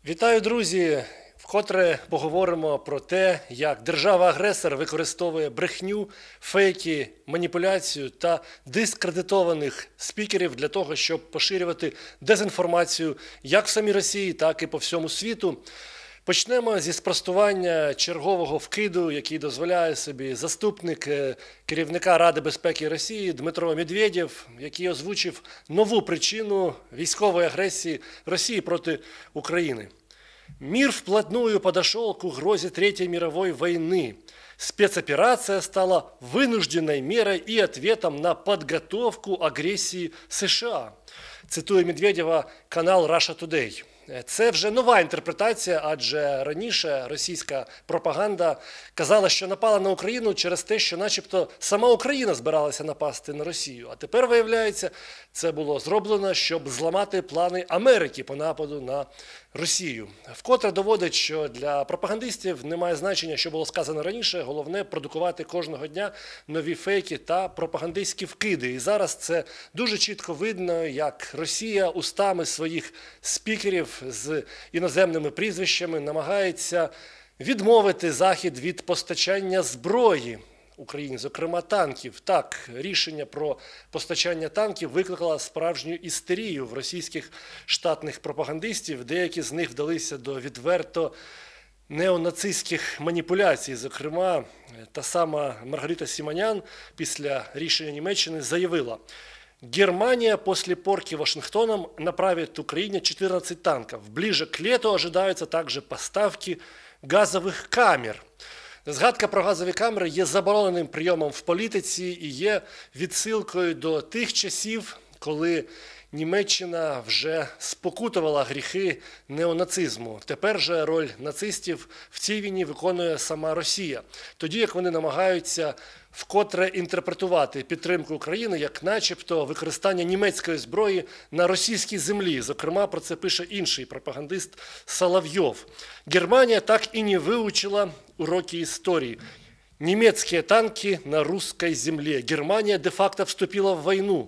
Вітаю, друзі! Вкотре поговоримо про те, як держава-агресор використовує брехню, фейки, маніпуляцію та дискредитованих спікерів для того, щоб поширювати дезінформацію як в самій Росії, так і по всьому світу. Почнемо зі спростування чергового вкиду, який дозволяє собі заступник керівника Ради безпеки Росії Дмитро Медведєв, який озвучив нову причину військової агресії Росії проти України. Мир вплотную подошел к угрозе Третьей мировой войны. Спецоперация стала вынужденной мерой и ответом на подготовку агрессии США. Цитує Медведєва канал Russia Today. Це вже нова інтерпретація, адже раніше російська пропаганда казала, що напала на Україну через те, що начебто сама Україна збиралася напасти на Росію. А тепер, виявляється, це було зроблено, щоб зламати плани Америки по нападу на Росію. Вкотре доводить, що для пропагандистів немає значення, що було сказано раніше, головне продукувати кожного дня нові фейки та пропагандистські вкиди. І зараз це дуже чітко видно, як Росія устами своїх спікерів з іноземними прізвищами намагається відмовити Захід від постачання зброї Україні, зокрема танків. Так, рішення про постачання танків викликало справжню істерію в російських штатних пропагандистів. Деякі з них вдалися до відверто неонацистських маніпуляцій. Зокрема, та сама Маргарита Симонян після рішення Німеччини заявила: Германия после порки Вашингтоном направит Украине 14 танков. Ближе к лету ожидаются также поставки газових камер. Згадка про газові камери є забороненим прийомом в політиці і є відсилкою до тих часів, коли Німеччина вже спокутувала гріхи неонацизму. Тепер же роль нацистів в цій війні виконує сама Росія. Тоді як вони намагаються вкотре інтерпретувати підтримку України як начебто використання німецької зброї на російській землі. Зокрема, про це пише інший пропагандист Соловйов. Германия так и не выучила уроки истории. Немецкие танки на русской земле. Германия де-факто вступила в войну.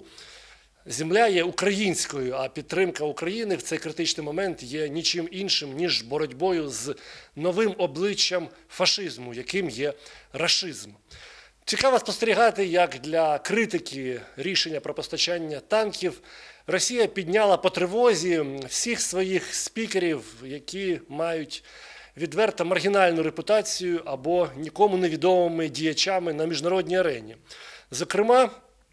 Земля є українською, а підтримка України в цей критичний момент є нічим іншим, ніж боротьбою з новим обличчям фашизму, яким є рашизм. Цікаво спостерігати, як для критики рішення про постачання танків Росія підняла по тривозі всіх своїх спікерів, які мають відверто маргінальну репутацію або нікому невідомими діячами на міжнародній арені. Зокрема,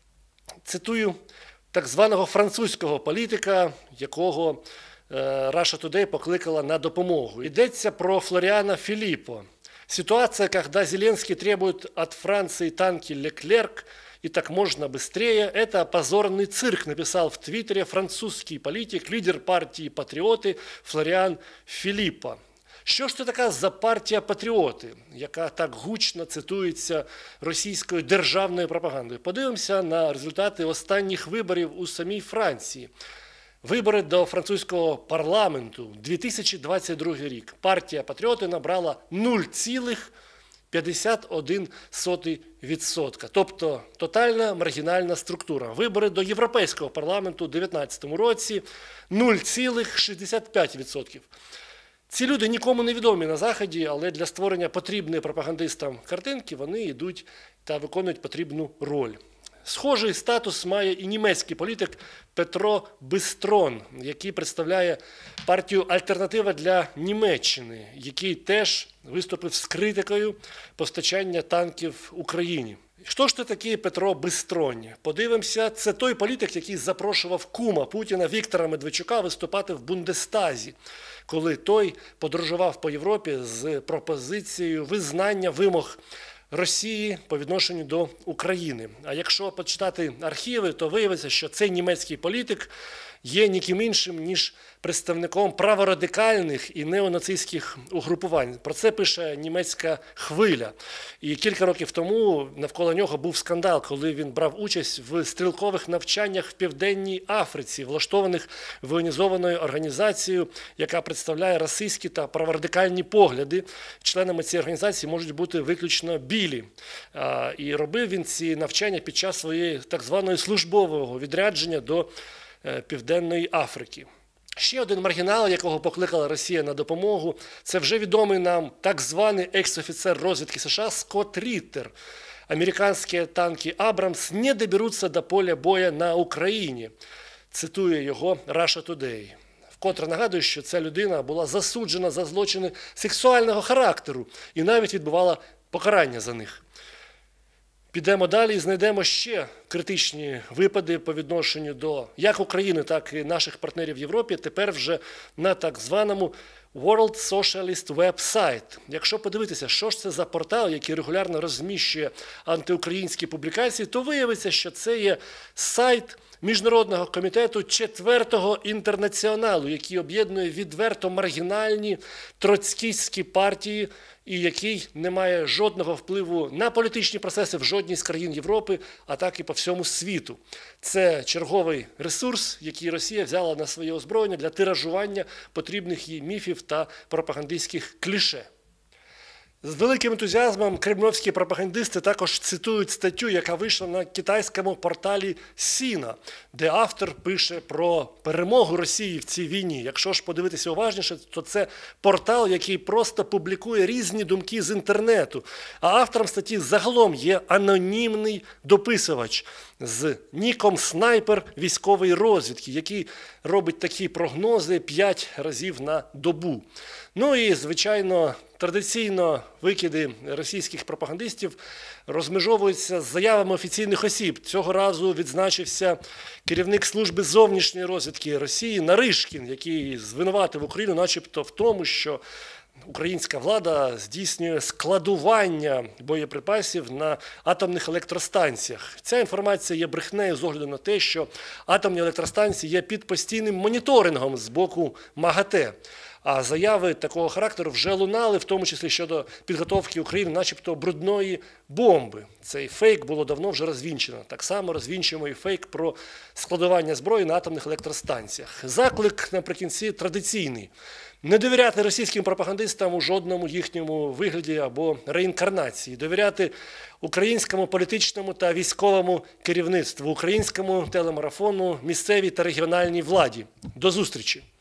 цитую так званого французького політика, якого Russia Today покликала на допомогу. Йдеться про Флориана Филиппо. Ситуация, когда Зеленский требует от Франции танки «Леклерк» и так можно быстрее, это позорный цирк, написал в Твиттере французький політик, лідер партії «Патріоти» Флориан Филиппо. Що ж це така за партія «Патріоти», яка так гучно цитується російською державною пропагандою? Подивимося на результати останніх виборів у самій Франції. Вибори до французького парламенту 2022 рік. Партія «Патріоти» набрала 0,51%. Тобто тотальна маргінальна структура. Вибори до Європейського парламенту у 2019 році 0,65%. Ці люди нікому не відомі на Заході, але для створення потрібної пропагандистам картинки вони йдуть та виконують потрібну роль. Схожий статус має і німецький політик Петро Бистрон, який представляє партію «Альтернатива для Німеччини», який теж виступив з критикою постачання танків Україні. Що ж це такий Петро Бистрон? Подивимося, це той політик, який запрошував кума Путіна Віктора Медведчука виступати в Бундестазі, коли той подорожував по Європі з пропозицією визнання вимог Росії по відношенню до України. А якщо почитати архіви, то виявиться, що цей німецький політик є ніким іншим, ніж представником праворадикальних і неонацистських угрупувань. Про це пише німецька «Хвиля». І кілька років тому навколо нього був скандал, коли він брав участь в стрілкових навчаннях в Південній Африці, влаштованих воєнізованою організацією, яка представляє расистські та праворадикальні погляди. Членами цієї організації можуть бути виключно білі. І робив він ці навчання під час своєї так званої службового відрядження до Південної Африки. Ще один маргінал, якого покликала Росія на допомогу, це вже відомий нам так званий екс-офіцер розвідки США Скотт Ріттер. Американські танки «Абрамс» не доберуться до поля боя на Україні, цитує його Russia Today. Вкотре нагадую, що ця людина була засуджена за злочини сексуального характеру і навіть відбувала покарання за них. Підемо далі і знайдемо ще критичні випади по відношенню до як України, так і наших партнерів в Європі, тепер вже на так званому World Socialist Website. Якщо подивитися, що ж це за портал, який регулярно розміщує антиукраїнські публікації, то виявиться, що це є сайт Міжнародного комітету Четвертого інтернаціоналу, який об'єднує відверто маргінальні троцкістські партії і який не має жодного впливу на політичні процеси в жодній з країн Європи, а так і по всьому світу. Це черговий ресурс, який Росія взяла на своє озброєння для тиражування потрібних їй міфів та пропагандистських кліше. З великим ентузіазмом кремлівські пропагандисти також цитують статтю, яка вийшла на китайському порталі Сіна, де автор пише про перемогу Росії в цій війні. Якщо ж подивитися уважніше, то це портал, який просто публікує різні думки з інтернету. А автором статті загалом є анонімний дописувач з ніком «Снайпер» військової розвідки, який робить такі прогнози 5 разів на добу. Ну і, звичайно, традиційно викиди російських пропагандистів розмежовуються з заявами офіційних осіб. Цього разу відзначився керівник служби зовнішньої розвідки Росії Наришкін, який звинуватив Україну начебто в тому, що українська влада здійснює складування боєприпасів на атомних електростанціях. Ця інформація є брехнею з огляду на те, що атомні електростанції є під постійним моніторингом з боку МАГАТЕ. А заяви такого характеру вже лунали, в тому числі щодо підготовки України начебто брудної бомби. Цей фейк було давно вже розвінчено. Так само розвінчуємо і фейк про складування зброї на атомних електростанціях. Заклик наприкінці традиційний. Не довіряти російським пропагандистам у жодному їхньому вигляді або реінкарнації. Довіряти українському політичному та військовому керівництву, українському телемарафону, місцевій та регіональній владі. До зустрічі!